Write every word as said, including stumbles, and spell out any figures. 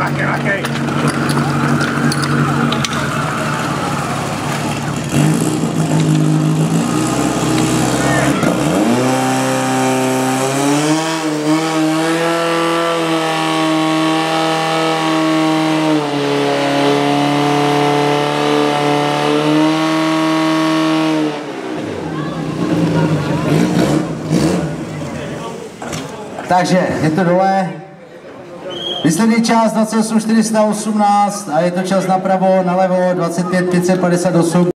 Okay, okay. Takže je to dole. Výsledný čas dvacet osm čtyři sta osmnáct a je to čas napravo, nalevo dvacet pět pět set padesát osm.